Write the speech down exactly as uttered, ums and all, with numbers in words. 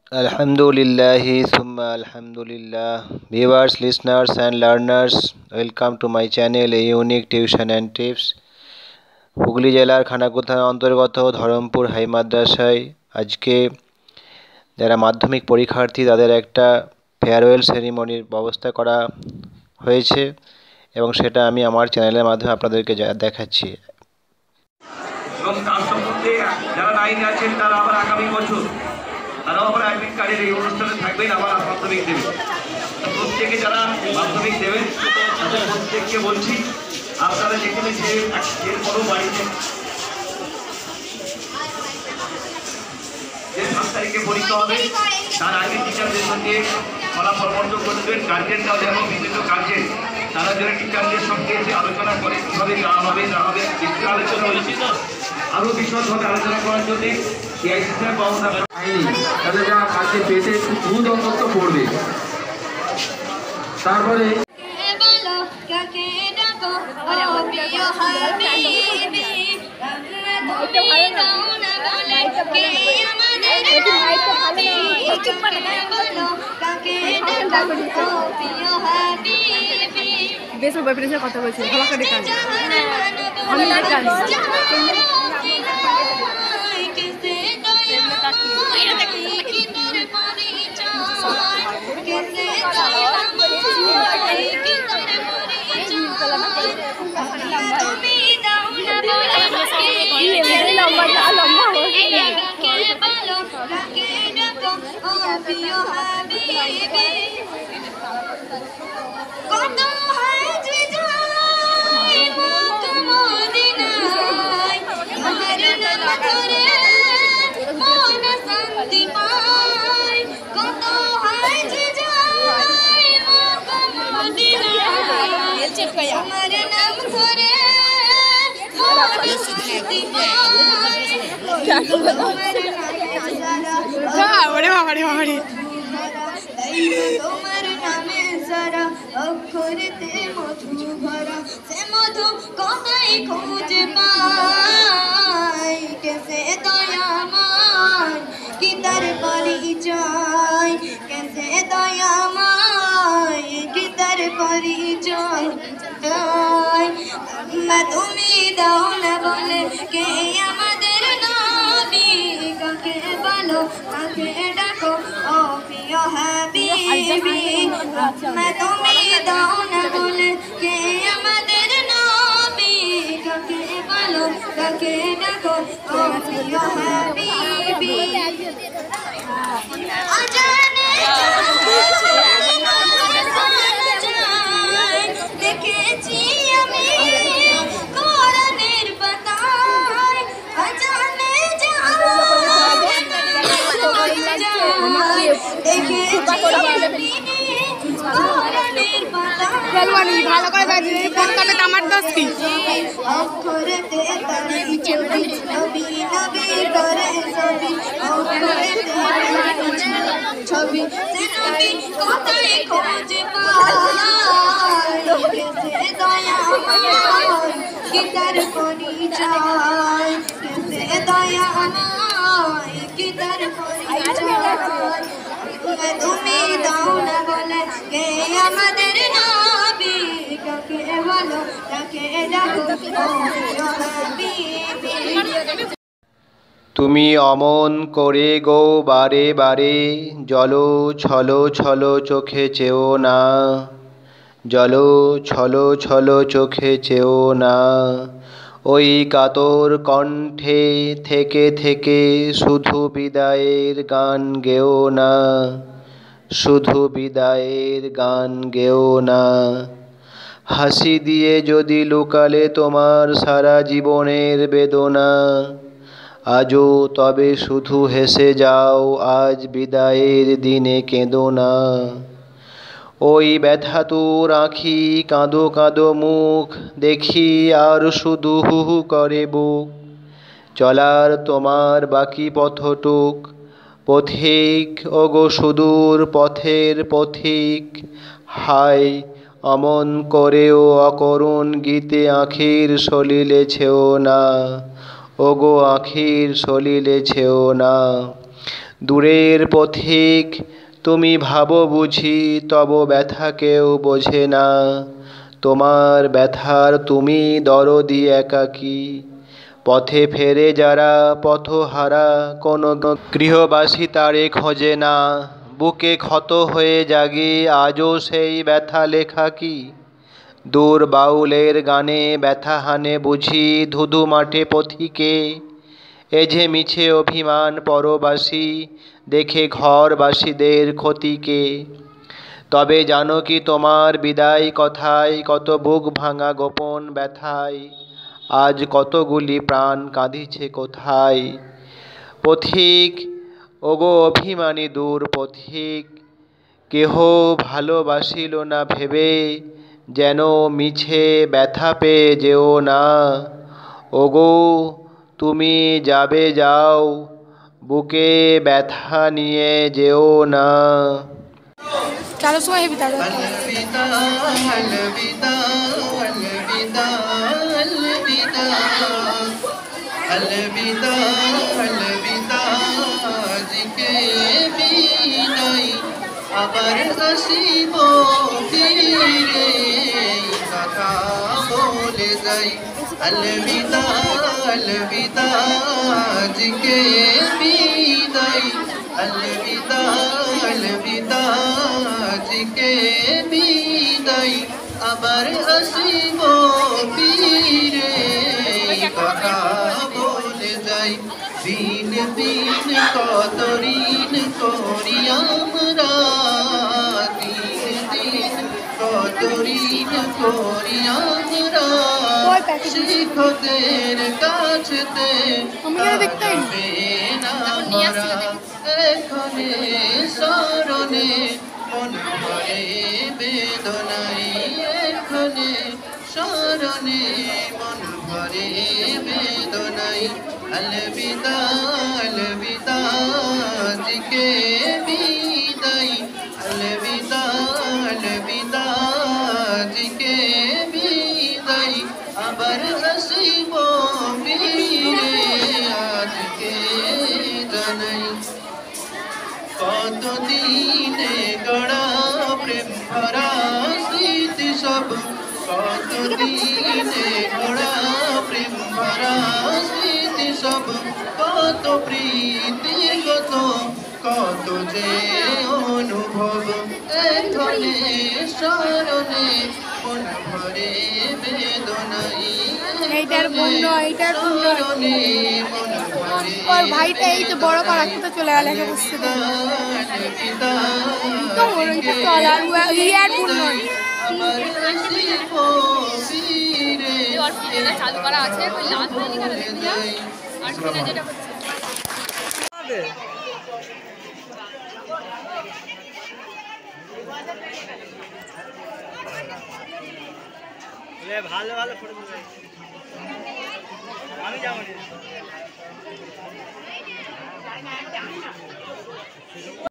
Alhamdulillah, Summa Alhamdulillah. Viewers, listeners, and learners, welcome to my channel, a unique tuition and tips. Hooghly জেলার খানাকুল থানার অন্তর্গত Dharampur high মাদ্রাসায় আজকে যারা মাধ্যমিক পরীক্ষার্থী তাদের একটা ফেয়ারওয়েল সেরিমনির ব্যবস্থা করা হয়েছে এবং সেটা আমি আমার চ্যানেলের মাধ্যমে আপনাদেরকে দেখাচ্ছি। এবং তার সম্বন্ধে যারা লাইনে আছেন তারা আবার আগামী বছর তারাও আবার অ্যাডমিট কার্ডের এই অনুষ্ঠানে থাকবেন, আবার মাধ্যমিক দেবেন। প্রত্যেকে যারা মাধ্যমিক দেবেন তাদের প্রত্যেককে বলছি আপনারা যেখানে যে এরপরও বাড়িতে যে সাত তারিখে পরীক্ষা হবে তার আগে টিচারদের সঙ্গে ফলাফল বন্ধ করবেন। গার্জেনরাও যেন বিভিন্ন গার্জেন তারা যেন টিচারদের সঙ্গে এসে আলোচনা করে কীভাবে না হবে না হবে কিছু আলোচনা হয়েছে তো আরও বিশদভাবে আলোচনা করার জন্যে তাদের যা কাছে পেটে একটু দুধ অন্তত পড়বে। তারপরে বেশ বয়ফ্রেন্ডের কথা বলছি ভালো করে কাজ আমি কাজ তোমার নামে যারা অক্ষরেতে মধু ভরা সে মধু কোথায় খুঁজে পাই কেসে দয়াময় কি তার পরিচয় কেসে দয়াময় কি তার পরিচয় তুমি দাও না বলে কে আমাদের নবী কাকে বলো কাকে ডাকো ও প্রিয় হাবিবি তুমি দাও না বলে কে আমাদের নবী কাকে বলো কাকে ডাকো ও প্রিয় হাবিবি আজানে দেখেছি আমি কোরআনের পাতায় আজানে ভালো করে আমার দোষ কি অক্ষরেতে ছবি নবী করে ছবি ছবি কোথায় খোঁজে পায় দয়াময় কি তার পরিচয় দয়াময় কি তার পরিচয় তুমি দাও না বলে কে আমাদের নবী কাকে বলো কাকে ডাকো তুমি অমন করে গো বারে বারে জলো ছলো ছলো চোখে চেও না জলো ছলো ছলো চোখে চেও না ওই কাতর কণ্ঠে থেকে থেকে শুধু বিদায়ের গান গেও না শুধু বিদায়ের গান গেও না হাসি দিয়ে যদি লুকালে তোমার সারা জীবনের বেদনা আজও তবে শুধু হেসে যাও আজ বিদায়ের দিনে কেঁদো না ওই ব্যথাতুর আঁখি কাঁদো কাঁদো মুখ দেখি আর শুধু হু হু করে বুক চলার তোমার বাকি পথটুক পথিক ওগো সুদূর পথের পথিক হায় অমন করেও অকরুণ গীতে আখির সলিলে ছেও না ওগো আখির সলিলে ছেও না দূরের পথিক তুমি ভাবো বুঝি, তব ব্যথা কেউ বোঝে না। তোমার ব্যথার তুমি দরদি একাকী। পথে ফেরে যারা পথহারা, কোনো গৃহবাসী তারে খোঁজে না। বুকে ক্ষত হয়ে জাগি আজও সেই ব্যথা লেখা কি? দূর বাউলের গানে ব্যথা হানে বুঝি ধুধু মাঠে পথিকে। এ যে মিছে অভিমান পরবাসী, দেখে ঘরবাসীদের ক্ষতিকে। তবে জানো কি তোমার বিদায় কথায়, কত বুক ভাঙা গোপন ব্যথায় আজ কতগুলি প্রাণ কাঁদিছে কোথায়। পথিক ওগো অভিমানী দূর পথিক, কেহ ভালোবাসিল না ভেবে, যেন মিছে ব্যথা পেয়ে যেও না। ওগো তুমি যাবে যাও, বুকে ব্যথা নিয়ে যেও না। চালু সময় হেবি তাহলে अलविदा अलविदा अलविदा अलविदा अलविदा अलविदा আজকে বিদায় আবার আসিব ফিরে কথা বলে যাই। अलविदा अलविदा আজকে বিদায় अलविदा अलविदा আজকে বিদায় আবার আসিব ফিরে কথা বলে যাই। দিন দিন কত ঋণ করি আমরা, দিন দিন কত ঋণ করি আমরা শিক্ষকদের কাছেতে। পাবে না মরা এখানে স্মরণে মন ভরে বেদনায়, এখানে স্মরণে মন ভরে বেদনায়। अलविदा अलविदा আজকে বিদায় अलविदा अलविदा আজকে বিদায় আবার আসিব ফিরে আজকে জানাই। কতদিনে গড়া প্রেম ভরা স্মৃতি সব, কতদিনে গড়া প্রেম ভরা স্মৃতি সব, কত প্রীতি কত কত যে অনুভব এখানে স্মরণে মন ভরে বেদনাই। এইটার বন্য এইটার বন্য স্মরণে মন ভরে ওর ভাইটা এই তো বড় করা তো চলে গেল একে বুঝতে তো মনে হচ্ছে চল আর ইয়ার বন্য আবার আসিব ফিরে চালু করা আছে ওই লাল আর যেটা ভালো ভালো ফটো আমি যাবো।